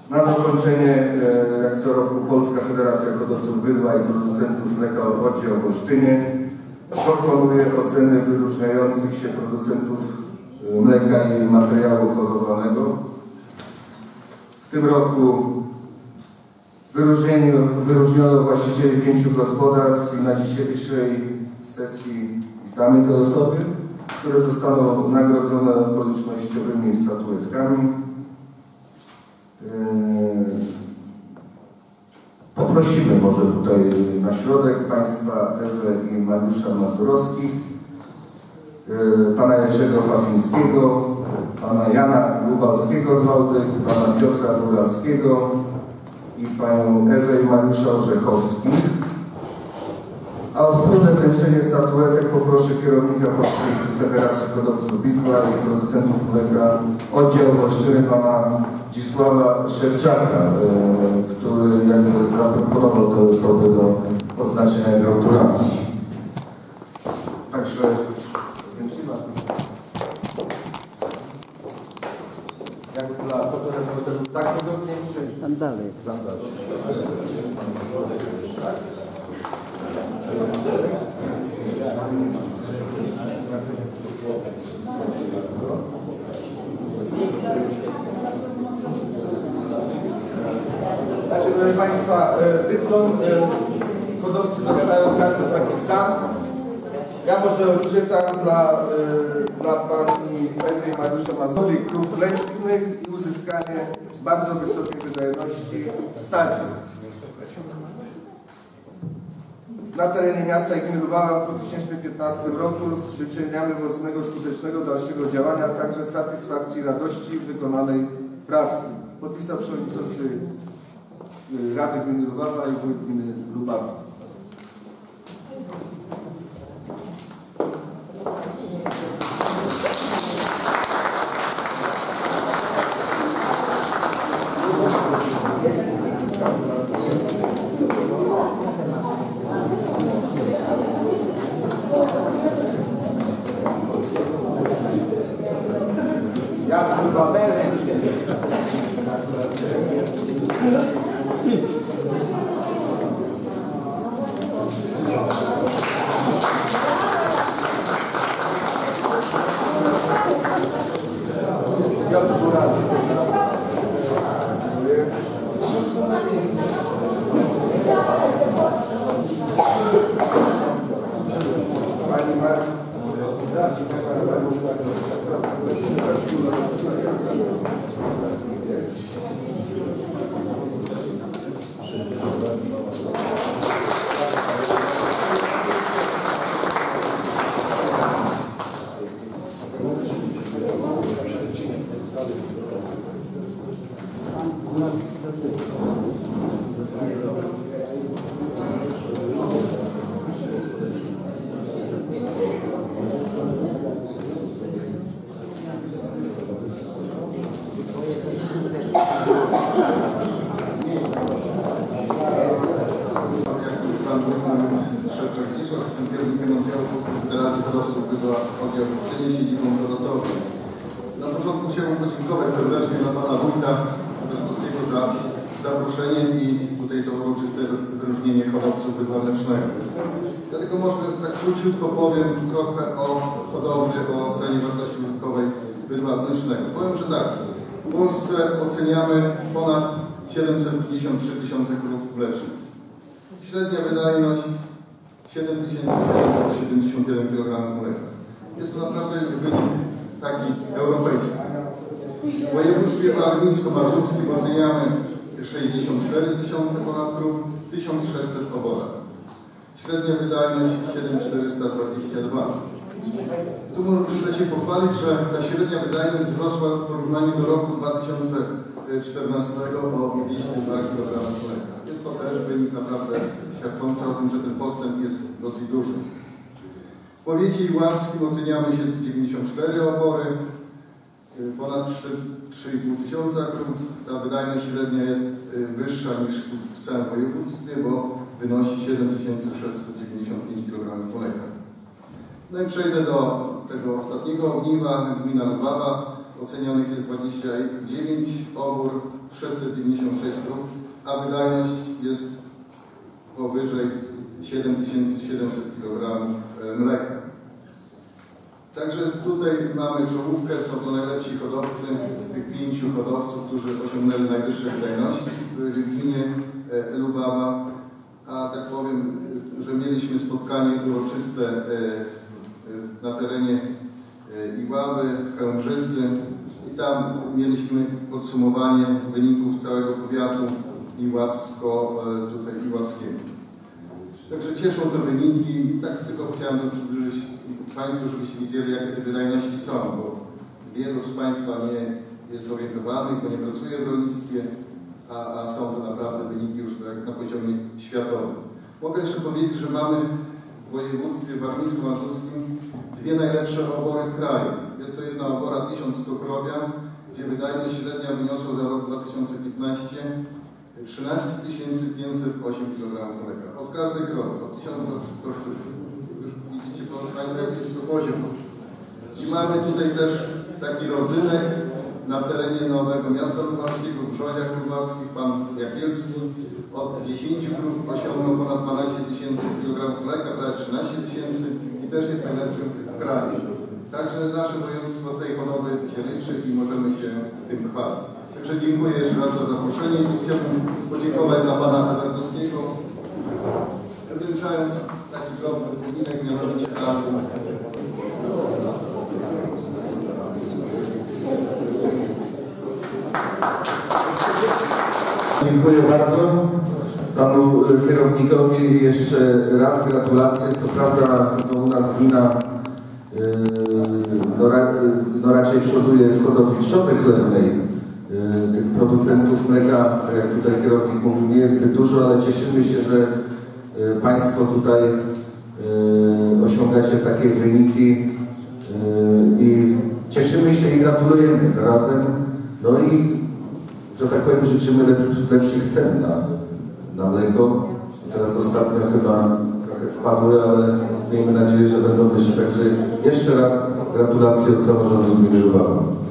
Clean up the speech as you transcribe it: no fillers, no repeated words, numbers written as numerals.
Na zakończenie, jak co roku, Polska Federacja Hodowców Bydła i Producentów Mleka Oddział w Olsztynie proponuje oceny wyróżniających się producentów mleka i materiału hodowlanego. W tym roku wyróżniono właścicieli 5 gospodarstw i na dzisiejszej sesji witamy te osoby, które zostaną nagrodzone okolicznościowymi statuetkami. Poprosimy może tutaj na środek Państwa Ewę i Mariusza Mazurowskich, Pana Jerzego Fafińskiego, Pana Jana Lubalskiego z Wałdy, Pana Piotra Góralskiego i Panią Ewę i Mariusza Orzechowskich. A o wspólne wręczenie statuetek poproszę kierownika Polskiej Federacji Hodowców Bydła i Producentów Mleka Oddział w Olsztynie, Pana Zdzisława Szewczaka, który jakby zaproponował te osoby do oznaczenia gratulacji. Także wręczymy. Jak dla fotoreporterów, tak podobnie czy... Tam dalej. Znaczy, proszę Państwa, dyplom hodowcy dostają każdy taki sam. Ja może czytam dla Pani Ewy i Mariusza Mazurowskich krów mlecznych i uzyskanie bardzo wysokiej wydajności w stadzie. Na terenie miasta i gminy Lubawa w 2015 roku z życzeniami owocnego, skutecznego dalszego działania, a także satysfakcji i radości wykonanej pracy. Podpisał przewodniczący Rady Gminy Lubawa i wójt gminy Lubawa. Na początku chciałbym podziękować serdecznie dla Pana Wójta Wielkowskiego za zaproszenie i tutaj to uroczyste wyróżnienie hodowców bydła mlecznego. Dlatego może tak króciutko powiem trochę o hodowli, o ocenie wartości użytkowej bydła mlecznego. Powiem, że tak, w Polsce oceniamy ponad 753 tysiące krów mlecznych. Średnia wydajność 7971 kg mleka. Jest to naprawdę wynik taki europejski. W województwie warmińsko-mazurskim oceniamy 64 tysiące ponad krów, 1600 oborach. Średnia wydajność 7422. Tu muszę się pochwalić, że ta średnia wydajność wzrosła w porównaniu do roku 2014 o 202 kg mleka. Jest to też wynik naprawdę świadczący o tym, że ten postęp jest dosyć duży. W powiecie iławskim oceniamy się 94 obory, ponad 3,5 tysiąca krów. Ta wydajność średnia jest wyższa niż w całym województwie, bo wynosi 7695 kg mleka. No i przejdę do tego ostatniego ogniwa, gmina Lubawa. ocenionych jest 29, obór 696 krów, a wydajność jest powyżej 7700 kg mleka. Także tutaj mamy czołówkę, są to najlepsi hodowcy, tych 5 hodowców, którzy osiągnęli najwyższe wydajności w gminie Lubawa. A tak powiem, że mieliśmy spotkanie uroczyste na terenie Iławy, w Chełmżycy i tam mieliśmy podsumowanie wyników całego powiatu iławskiego. Także cieszą te wyniki i tak tylko chciałem to przybliżyć Państwu, żebyście widzieli, jakie te wydajności są, bo wielu z Państwa nie jest zorientowanych, bo nie pracuje w rolnictwie, a są to naprawdę wyniki już na poziomie światowym. Mogę jeszcze powiedzieć, że mamy w województwie warmińsko-mazurskim 2 najlepsze obory w kraju. Jest to jedna obora 1100 krowia, gdzie wydajność średnia wyniosła za rok 2015 13 508 kg mleka. Od każdej krowy, od 1100 sztuk. Już widzicie Państwo, jaki jest to poziom. I mamy tutaj też taki rodzynek na terenie Nowego Miasta Lubawskiego, w Brzoziach Lubawskich, pan Jakielski od 10 krów osiągnął ponad 12 000 kg mleka, prawie 13 000 i też jest najlepszym w kraju. Także nasze województwo tej hodowli się liczy i możemy się tym chwalić. Także dziękuję jeszcze raz za zaproszenie i chciałbym podziękować dla pana Zawodowskiego, wręczając taki drobny upominek, mianowicie karty. Dziękuję bardzo panu kierownikowi. Jeszcze raz gratulacje. Co prawda u nas gmina raczej przoduje w hodowli trzody chlewnej. Tych producentów mleka, tak jak tutaj kierownik mówił, nie jest zbyt dużo, ale cieszymy się, że Państwo tutaj osiągacie takie wyniki i cieszymy się i gratulujemy zarazem. No i, że tak powiem, życzymy lepszych cen na mleko. Teraz ostatnio chyba trochę spadły, ale miejmy nadzieję, że będą wyższe. Także jeszcze raz gratulacje od samorządu gminy Lubawa.